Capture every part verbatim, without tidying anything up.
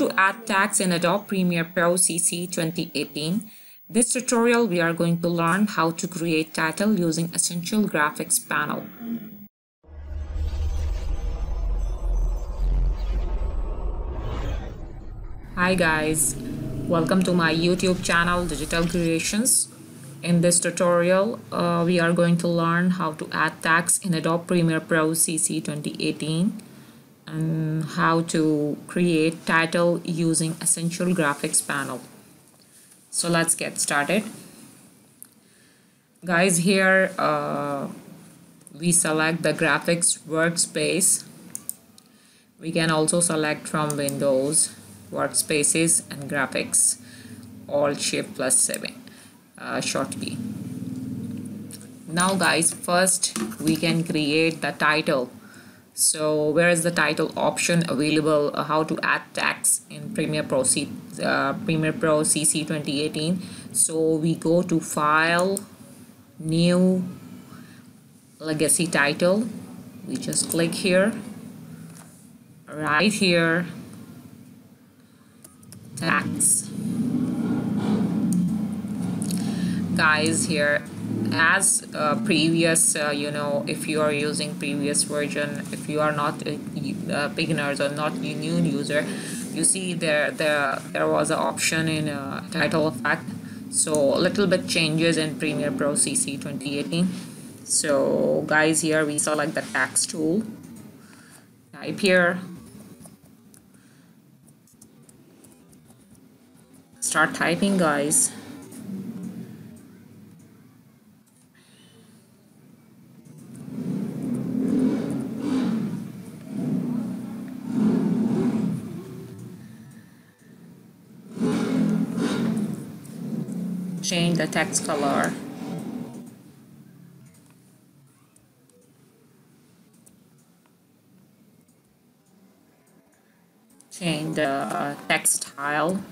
to add tags in Adobe Premiere Pro C C twenty eighteen. This tutorial we are going to learn how to create title using Essential Graphics panel. Hi guys, welcome to my YouTube channel Digital Creations. In this tutorial uh, we are going to learn how to add tags in Adobe Premiere Pro C C twenty eighteen. And how to create title using Essential Graphics panel. So let's get started. Guys, here uh, we select the graphics workspace. We can also select from Windows, workspaces and graphics, Alt Shift plus seven uh, shortcut. Now guys, first we can create the title. So where is the title option available? Uh, how to add tags in Premiere Pro, C, uh, Premiere Pro C C twenty eighteen. So we go to File, New, Legacy Title. We just click here, right here, tags. Guys, here as uh, previous uh, you know, if you are using previous version, if you are not uh, uh, beginners or not a new user, you see there there there was an option in uh, title effect. So a little bit changes in Premiere Pro C C twenty eighteen. So guys, here we select the text tool, type here, start typing guys. Change the text color. Change the uh, text style.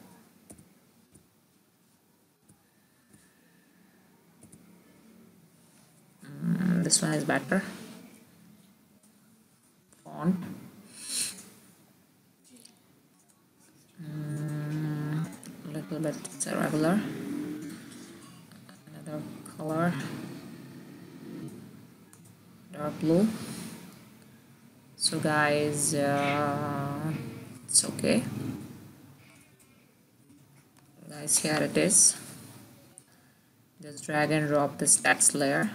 Mm, this one is better. Font. Mm, a little bit it's irregular. Another color, dark blue. So guys, uh, it's okay. Guys, here it is. Just drag and drop this text layer.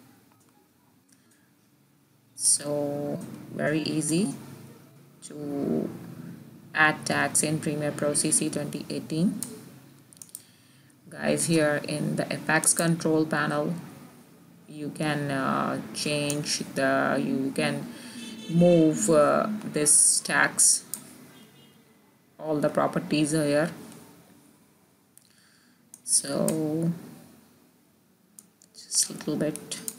So very easy to add tags in Premiere Pro C C twenty eighteen. Guys, here in the effects control panel, you can uh, change the, you can move uh, this tags, all the properties here. So just a little bit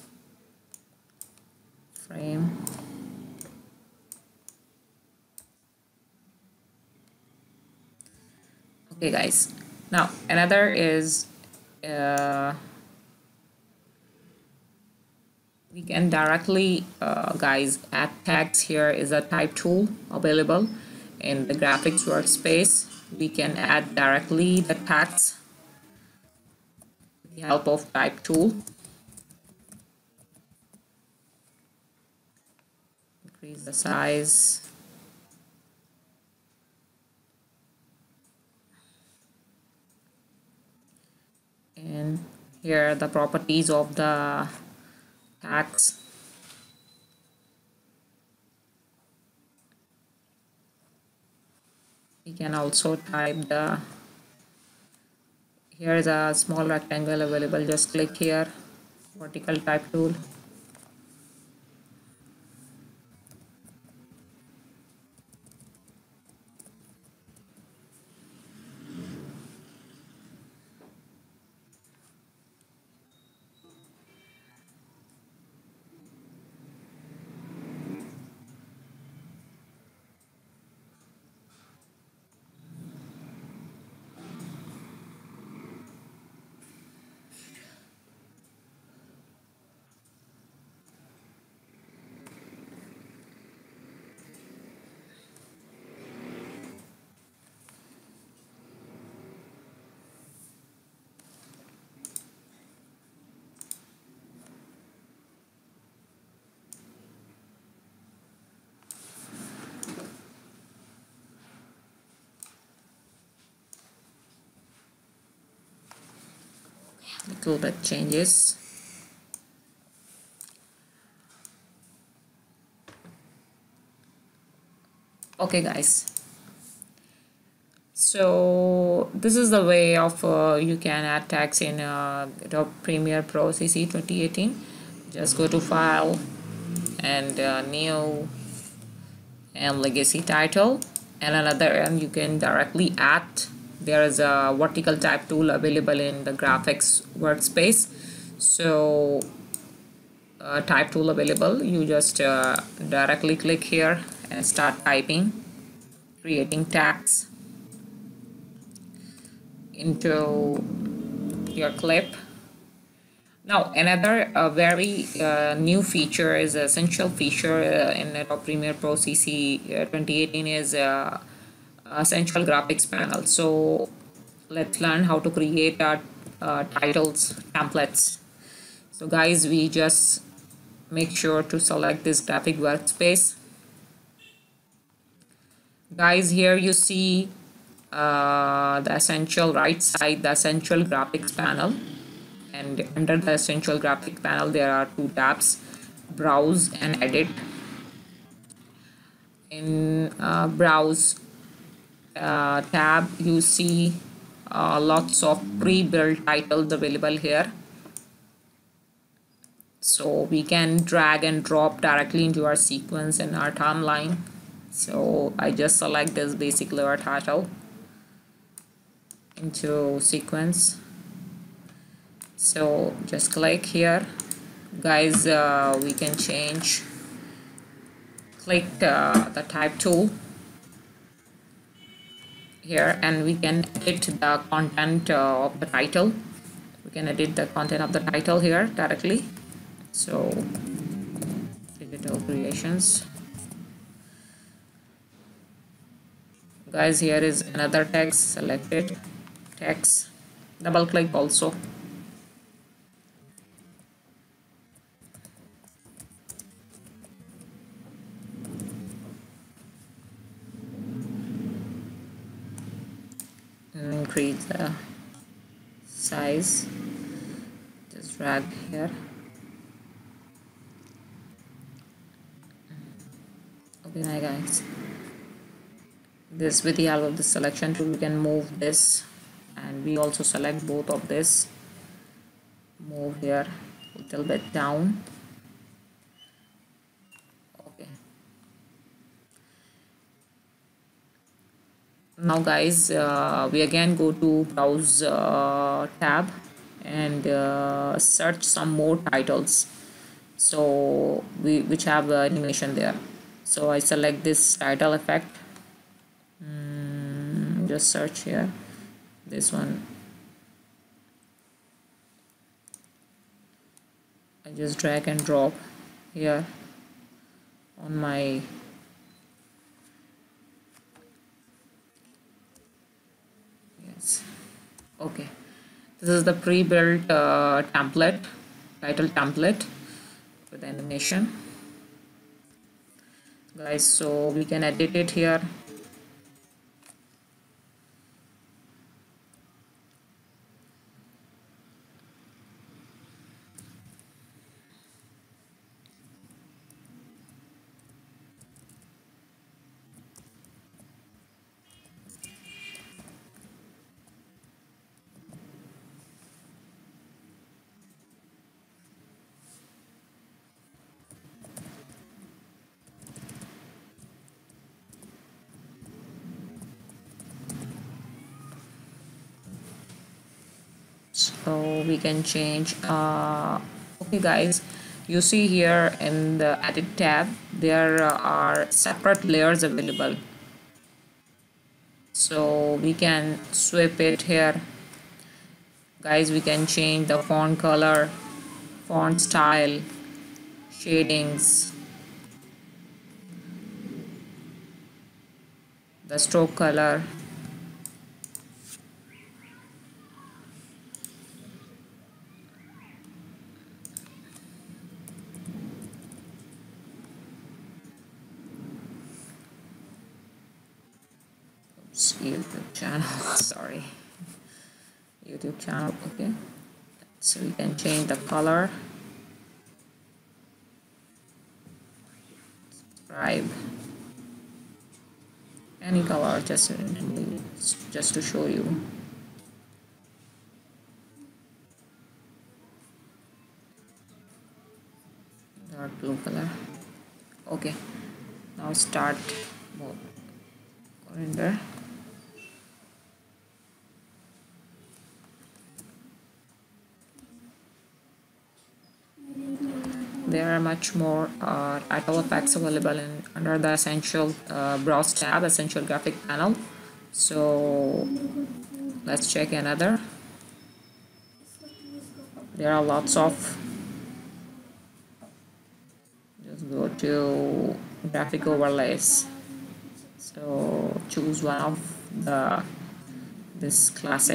frame. Okay guys, now another is uh, we can directly uh, guys add tags. Here is a type tool available in the graphics workspace. We can add directly the tags with the help of type tool. Increase the size. And here are the properties of the tags. You can also type the, here is a small rectangle available. Just click here, vertical type tool. little bit changes. Okay guys, so this is the way of uh, you can add tags in uh, Adobe Premiere Pro C C twenty eighteen. Just go to File and uh, New and Legacy Title, and another end you can directly add. There is a vertical type tool available in the graphics workspace. So uh, type tool available, you just uh, directly click here and start typing, creating tags into your clip. Now another uh, very uh, new feature is an essential feature uh, in Adobe Premiere Pro C C uh, twenty eighteen is uh, essential graphics panel. So let's learn how to create our uh, titles templates. So guys, we just make sure to select this graphic workspace. Guys, here you see uh, the essential right side, the essential graphics panel, and under the essential graphic panel there are two tabs, browse and edit. In uh, browse uh, tab you see uh, lots of pre-built titles available here, so we can drag and drop directly into our sequence and our timeline. So I just select this basic layer title into sequence, so just click here. Guys, uh, we can change, click uh, the type tool here, and we can edit the content uh, of the title. We can edit the content of the title here directly. So DigitalCreations. Guys, here is another text, selected text, double click also. And increase the size, just drag here. Okay, now guys, this with the help of the selection tool we can move this, and we also select both of this, move here a little bit down. Okay, now guys, uh, we again go to browse uh, tab and uh, search some more titles, so we which have uh, animation there. So I select this title effect, mm, just search here this one. I just drag and drop here on my yes. Okay, this is the pre-built uh, template, title template with animation, guys. So we can edit it here. So we can change uh, okay guys, you see here in the edit tab there are separate layers available, so we can sweep it here. Guys, we can change the font color, font style, shadings, the stroke color. YouTube channel sorry, YouTube channel. Okay, So you can change the color. Subscribe. Any color, just just to show you. Dark blue color. Okay, now start mode. Render. There are much more uh, title effects available in under the essential uh, browse tab, essential graphic panel. So let's check another. There are lots of. Just go to graphic overlays. So choose one of the this classic.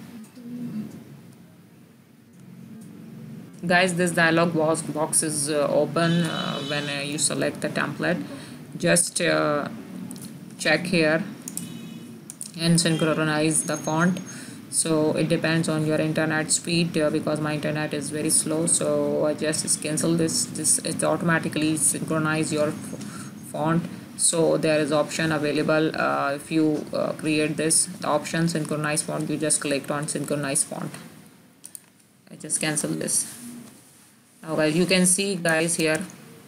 Guys, this dialog box box is uh, open uh, when uh, you select the template. Just uh, check here and synchronize the font. So it depends on your internet speed, uh, because my internet is very slow, so I just cancel this. This it automatically synchronize your font. So there is option available uh, if you uh, create this, the option synchronize font, you just click on synchronize font. I just cancel this. Now guys, you can see guys here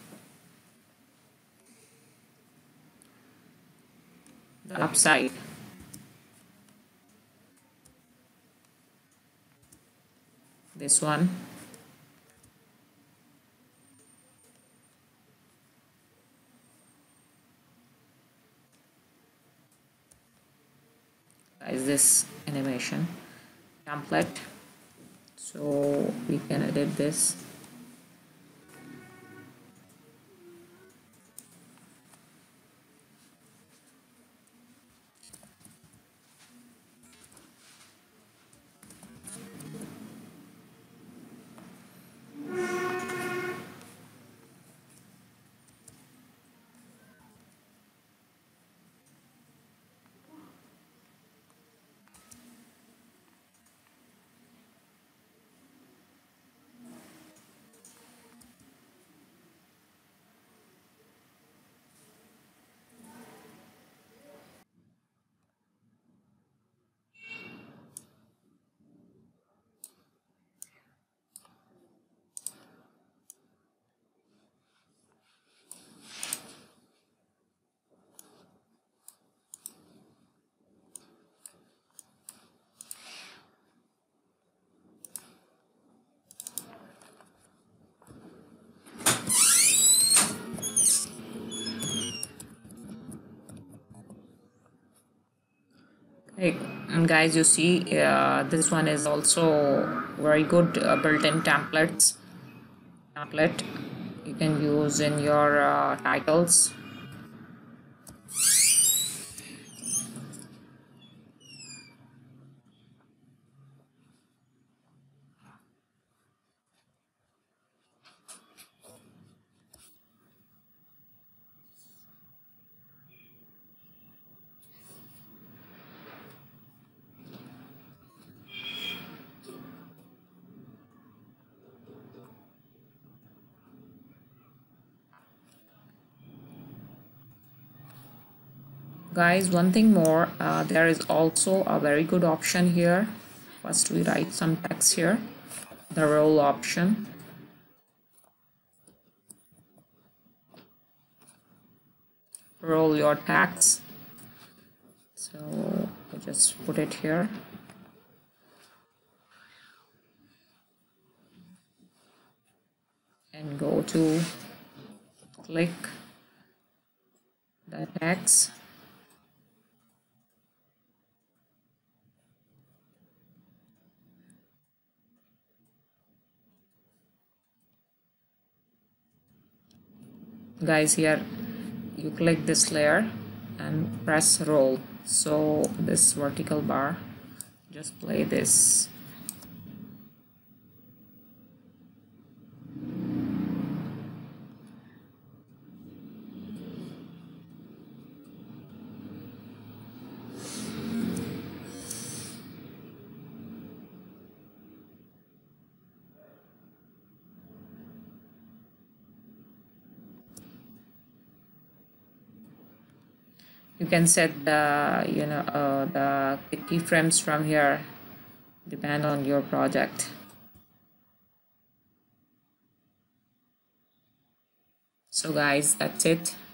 the upside. This one. Guys, this animation template. So we can edit this. And guys, you see uh, this one is also very good uh, built-in templates template you can use in your uh, titles. Guys, one thing more, uh, there is also a very good option here. First we write some text here, the role option. Roll your text. So I just put it here. And go to click the text. Guys, here you click this layer and press roll, so this vertical bar, just play this. You can set the you know uh, the keyframes from here, depend on your project. So guys, that's it.